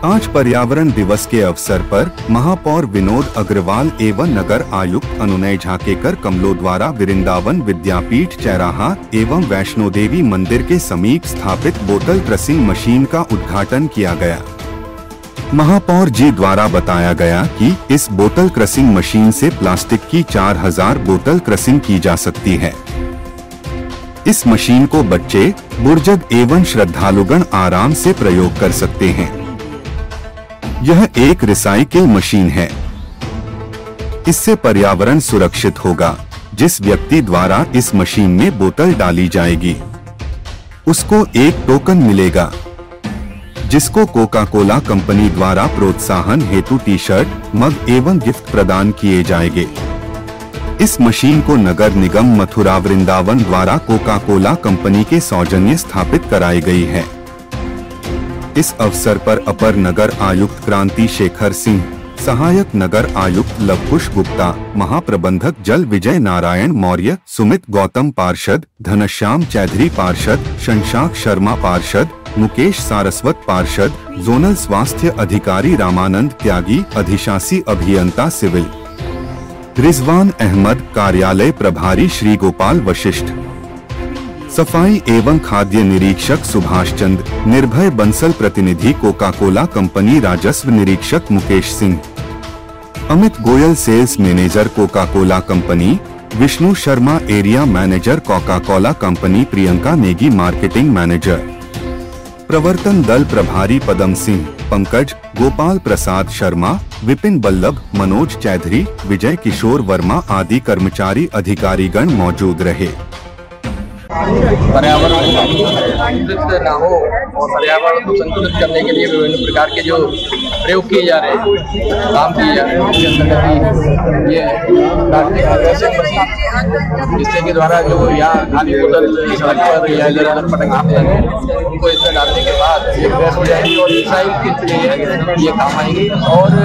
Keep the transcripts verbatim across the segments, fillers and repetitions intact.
आज पर्यावरण दिवस के अवसर पर महापौर विनोद अग्रवाल एवं नगर आयुक्त अनुनय झाकेकर कमलों द्वारा वृंदावन विद्यापीठ चैराहा एवं वैष्णो देवी मंदिर के समीप स्थापित बोतल क्रसिंग मशीन का उद्घाटन किया गया। महापौर जी द्वारा बताया गया कि इस बोतल क्रसिंग मशीन से प्लास्टिक की चार हज़ार बोतल क्रसिंग की जा सकती है। इस मशीन को बच्चे, बुजुर्ग एवं श्रद्धालुगण आराम से प्रयोग कर सकते हैं। यह एक रिसाइकिल मशीन है। इससे पर्यावरण सुरक्षित होगा। जिस व्यक्ति द्वारा इस मशीन में बोतल डाली जाएगी उसको एक टोकन मिलेगा, जिसको कोका कोला कंपनी द्वारा प्रोत्साहन हेतु टी शर्ट, मग एवं गिफ्ट प्रदान किए जाएंगे। इस मशीन को नगर निगम मथुरा वृंदावन द्वारा कोका कोला कंपनी के सौजन्य स्थापित कराई गई है। इस अवसर पर अपर नगर आयुक्त क्रांति शेखर सिंह, सहायक नगर आयुक्त लवकुश गुप्ता, महाप्रबंधक जल विजय नारायण मौर्य, सुमित गौतम पार्षद, घनश्याम चौधरी पार्षद, शशांक शर्मा पार्षद, मुकेश सारस्वत पार्षद, जोनल स्वास्थ्य अधिकारी रामानंद त्यागी, अधिशासी अभियंता सिविल रिजवान अहमद, कार्यालय प्रभारी श्री गोपाल वशिष्ठ, सफाई एवं खाद्य निरीक्षक सुभाष चंद्र, निर्भय बंसल प्रतिनिधि कोका कोला कंपनी, राजस्व निरीक्षक Mukesh Singh, Amit Goyal sales manager Coca Cola company, Vishnu Sharma area manager Coca Cola company, Priyanka Negi marketing manager, प्रवर्तन दल प्रभारी पदम सिंह, पंकज, गोपाल प्रसाद शर्मा, विपिन बल्लभ, मनोज चौधरी, विजय किशोर वर्मा आदि कर्मचारी अधिकारीगण मौजूद रहे। पर्यावरण दूषित न हो और पर्यावरण को संतुलित करने के लिए विभिन्न प्रकार के जो प्रयोग किए जा रहे हैं, काम किए जा रहे हैं, उसके अंतर्गत ये क्रसिंग मशीन, जिससे के द्वारा जो यहाँ खाली बोतल सड़क पर या इधर उधर पटक आते हैं उनको इसमें डालने के बाद ये फ्रेश हो जाएगी और रिसाइकिल के लिए ये काम आएगी। और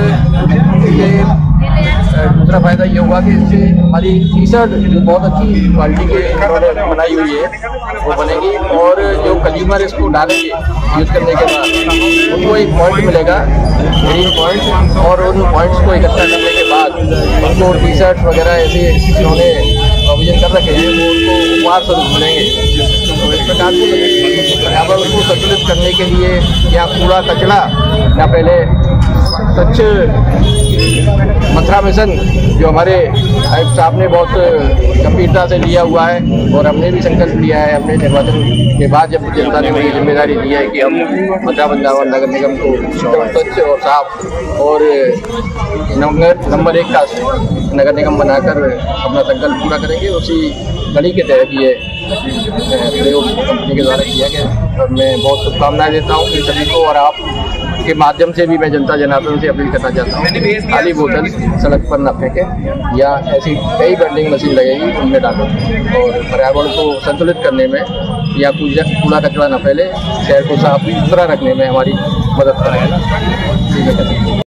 ये दूसरा फायदा ये हुआ कि इससे हमारी टी शर्ट जो बहुत अच्छी क्वालिटी की बनाई हुई है वो बनेगी और जो कंज्यूमर इसको डालेंगे यूज करने के बाद उनको एक पॉइंट मिलेगा, ग्रीन पॉइंट, और उन पॉइंट्स को इकट्ठा करने के बाद उनको टी शर्ट वगैरह ऐसे जिन्होंने प्रोविजन कर रखे हैं वो उनको उपहार स्वरूप मिलेंगे। तो इस प्रकार से पर्यावरण को संतुलित करने के लिए या कूड़ा कचरा या पहले स्वच्छ मथुरा मिशन जो हमारे आयुक्त साहब ने बहुत गंभीरता से लिया हुआ है और हमने भी संकल्प लिया है अपने निर्वाचन के बाद, जब जनता ने मुझे जिम्मेदारी दी है कि हम मथुरा वृंदावन नगर निगम को स्वच्छ और साफ और नंबर नंबर एक का नगर निगम बनाकर अपना संकल्प पूरा करेंगे। उसी कड़ी के तहत ये प्रयोग कंपनी के द्वारा किया गया और मैं बहुत शुभकामनाएं देता हूँ कि सभी को, और आप के माध्यम से भी मैं जनता जनार्दन से अपील करना चाहता हूँ खाली बोतल सड़क पर न फेंके या ऐसी कई वेंडिंग मशीन लगेगी उनमें डालो और पर्यावरण को संतुलित करने में या कूड़ा कचरा न फैले, शहर को साफ सुथरा रखने में हमारी मदद करेगा।